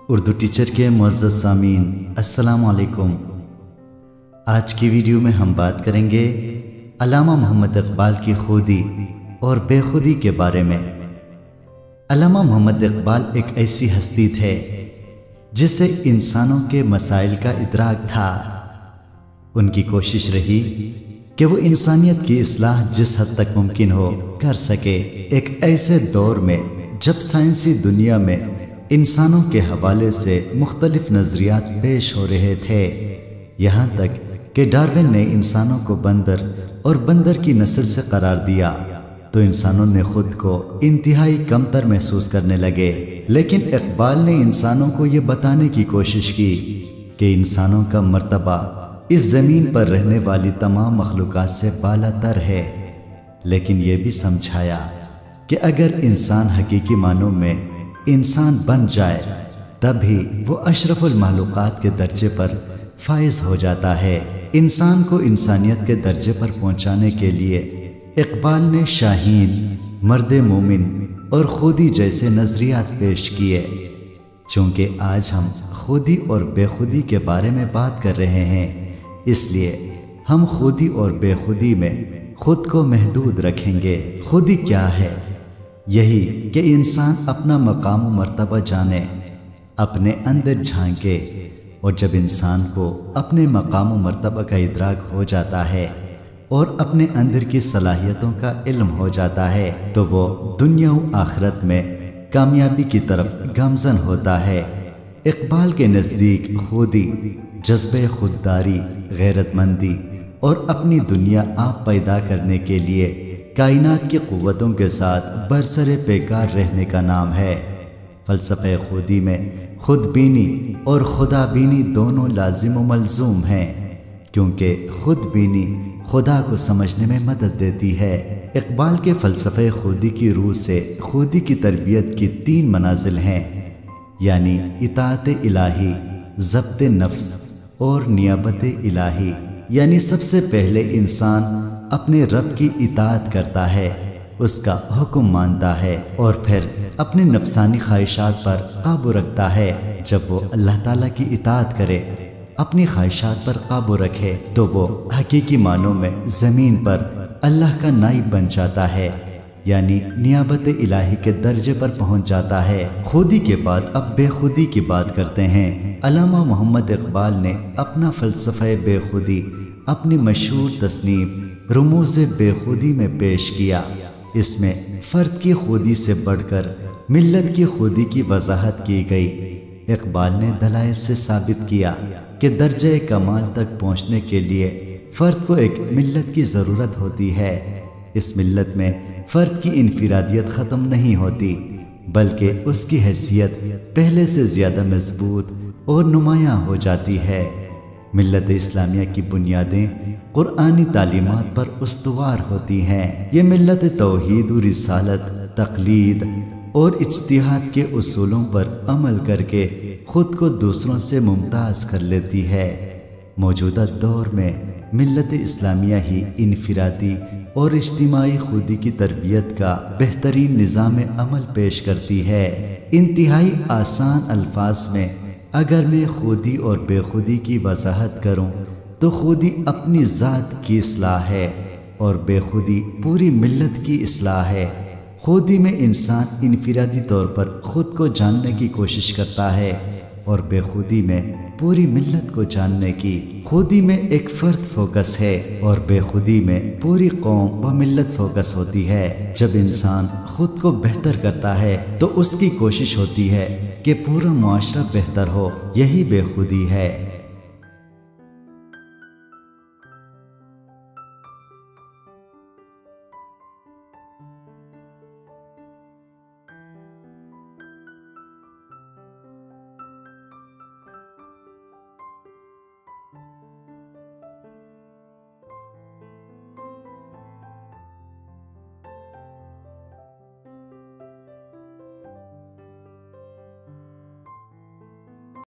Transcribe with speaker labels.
Speaker 1: Urdu teacher کے معزز سامعین السلام علیکم۔ آج کی ویڈیو میں ہم بات کریں گے علامہ محمد اقبال کی خودی اور بے خودی کے بارے میں۔ علامہ محمد اقبال ایک ایسی ہستی تھے جسے انسانوں کے مسائل کا ادراک تھا۔ ان کی کوشش رہی کہ وہ انسانیت کی اصلاح جس حد تک ممکن ہو کر سکے۔ ایک ایسے دور میں جب سائنسی دنیا میں انسانوں کے حوالے سے مختلف نظریات پیش ہو رہے تھے، یہاں تک کہ ڈارون نے انسانوں کو بندر اور بندر کی نسل سے قرار دیا، تو انسانوں نے خود کو انتہائی کمتر محسوس کرنے لگے۔ لیکن اقبال نے انسانوں کو یہ بتانے کی کوشش کی کہ انسانوں کا مرتبہ اس زمین پر رہنے والی تمام مخلوقات سے بالا تر ہے، لیکن یہ بھی سمجھایا کہ اگر انسان حقیقی معنوں میں انسان بن جائے تب ہی وہ اشرف المخلوقات کے درجے پر فائز ہو جاتا ہے۔ انسان کو انسانیت کے درجے پر پہنچانے کے لیے اقبال نے شاہین، مرد مومن اور خودی جیسے نظریات پیش کیے۔ چونکہ آج ہم خودی اور بے خودی کے بارے میں بات کر رہے ہیں، اس لیے ہم خودی اور بے خودی میں خود کو محدود رکھیں گے۔ خودی کیا ہے؟ یہی کہ انسان اپنا مقام و مرتبہ جانے، اپنے اندر جھانکے، اور جب انسان کو اپنے مقام و مرتبہ کا ادراک ہو جاتا ہے اور اپنے اندر کی صلاحیتوں کا علم ہو جاتا ہے تو وہ دنیا و آخرت میں کامیابی کی طرف گامزن ہوتا ہے۔ اقبال کے نزدیک خودی جذبہ خودداری، غیرت مندی اور اپنی دنیا آپ پیدا کرنے کے لیے کائنات کی قوتوں کے ساتھ برسر پیکار رہنے کا نام ہے۔ فلسفہ خودی میں خود بینی اور خدا بینی دونوں لازم و ملزوم ہیں، کیونکہ خود بینی خدا کو سمجھنے میں مدد دیتی ہے۔ اقبال کے فلسفہ خودی کی روح سے خودی کی تربیت کی 3 منازل ہیں، یعنی اطاعت الہی، ضبط نفس اور نیابت الہی۔ یعنی سب سے پہلے انسان اپنے رب کی اطاعت کرتا ہے، اس کا حکم مانتا ہے، اور پھر اپنے نفسانی خواہشات پر قابو رکھتا ہے۔ جب وہ اللہ تعالیٰ کی اطاعت کرے، اپنی خواہشات پر قابو رکھے، تو وہ حقیقی معنوں میں زمین پر اللہ کا نائب بن جاتا ہے، یعنی نیابت الہی کے درجے پر پہنچ جاتا ہے۔ خودی کے بعد اب بے خودی کی بات کرتے ہیں۔ علامہ محمد اقبال نے اپنا فلسفہ بے خودی اپنی مشہور تصنیف رموز بے خودی میں پیش کیا۔ اس میں فرد کی خودی سے بڑھ کر ملت کی خودی کی وضاحت کی گئی۔ اقبال نے دلائل سے ثابت کیا کہ درجہ کمال تک پہنچنے کے لیے فرد کو ایک ملت کی ضرورت ہوتی ہے۔ اس ملت میں فرد کی انفرادیت ختم نہیں ہوتی، بلکہ اس کی حیثیت پہلے سے زیادہ مضبوط اور نمایاں ہو جاتی ہے۔ ملت اسلامیہ کی بنیادیں قرآنی تعلیمات پر استوار ہوتی ہیں۔ یہ ملت توحید و رسالت، تقلید اور اجتہاد کے اصولوں پر عمل کر کے خود کو دوسروں سے ممتاز کر لیتی ہے۔ موجودہ دور میں ملت اسلامیہ ہی انفرادی اور اجتماعی خودی کی تربیت کا بہترین نظام عمل پیش کرتی ہے۔ انتہائی آسان الفاظ میں اگر میں خودی اور بے خودی کی وضاحت کروں تو خودی اپنی ذات کی اصلاح ہے اور بے خودی پوری ملت کی اصلاح ہے۔ خودی میں انسان انفرادی طور پر خود کو جاننے کی کوشش کرتا ہے اور بے خودی میں پوری ملت کو جاننے کی۔ خودی میں ایک فرد فوکس ہے اور بے خودی میں پوری قوم و ملت فوکس ہوتی ہے۔ جب انسان خود کو بہتر کرتا ہے تو اس کی کوشش ہوتی ہے کہ پورا معاشرہ بہتر ہو، یہی بے خودی ہے۔